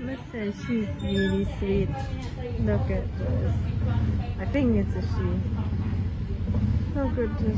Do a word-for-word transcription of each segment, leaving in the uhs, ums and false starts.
Let's say she's really sweet. Look at this. I think it's a she. Look at this.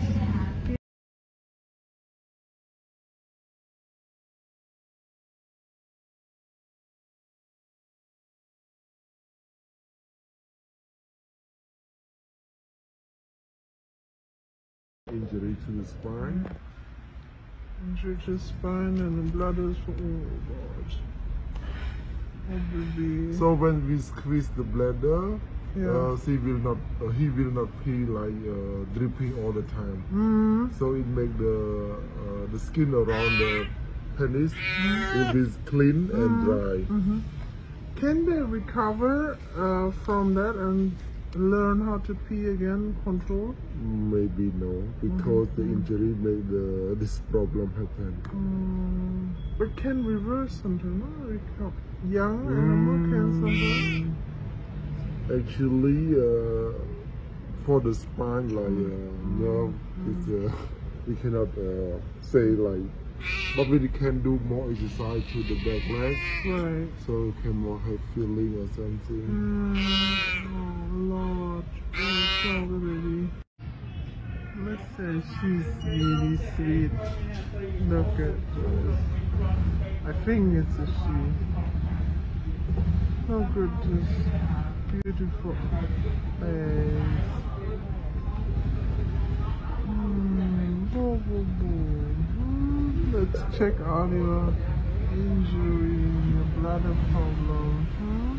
Injury to the spine. Injury to the spine and the bladders. Oh God. Oh baby. So when we squeeze the bladder, Yeah. uh, she will not, uh, he will not feel like uh, dripping all the time. Mm. So it make the uh, the skin around the penis it is clean and dry. Mm-hmm. Can they recover uh, from that and learn how to pee again, control? Maybe no, because Mm-hmm. the injury made the this problem happen. Mm. But can reverse something, no? Reco- Young animal can sometimes. Actually, uh, for the spine, like uh, nerve, it's, uh, we cannot uh, say like, but we can do more exercise to the back leg, Right. so you can more have feeling or something. Mm. Oh Lord, oh sorry baby. Let's say she's really sweet. Look at this. I think it's a she. Look at this beautiful face. Mm, boo, boo, boo. Mm, let's check out your injury, your bladder problem. Hmm?